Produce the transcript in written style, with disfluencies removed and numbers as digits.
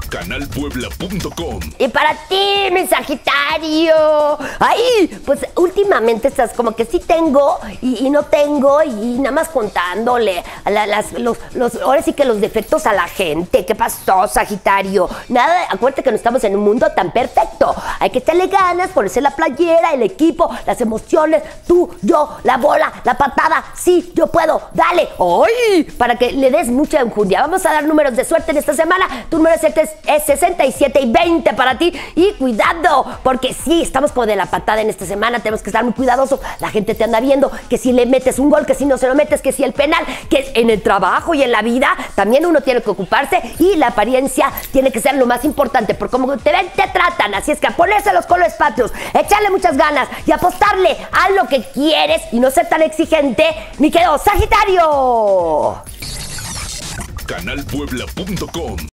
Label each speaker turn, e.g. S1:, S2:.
S1: canalpuebla.com.
S2: Y para ti, mi Sagitario. Ay, pues últimamente estás como que sí tengo y no tengo y nada más contándole ahora sí que los defectos a la gente. ¿Qué pasó, Sagitario? Nada, acuérdate que no estamos en un mundo tan perfecto. Hay que echarle ganas, ponerse la playera, el equipo, las emociones, tú, yo, la bola, la patada. Sí, yo puedo, dale. ¡Ay! Para que le des mucha enjundia. Vamos a dar números de suerte en esta semana. Tu número de suerte es 67 y 20 para ti. Y cuidado, porque sí, estamos como de la patada en esta semana. Tenemos que estar muy cuidadosos. La gente te anda viendo que si le metes un gol, que si no se lo metes, que si el penal, que en el trabajo y en la vida también uno tiene que ocuparse y la apariencia tiene que ser lo más importante, porque como te ven, te tratan. Así es que a ponerse los colores patrios, echarle muchas ganas y apostarle a lo que quieres y no ser tan exigente, mi querido Sagitario.
S1: canalpuebla.com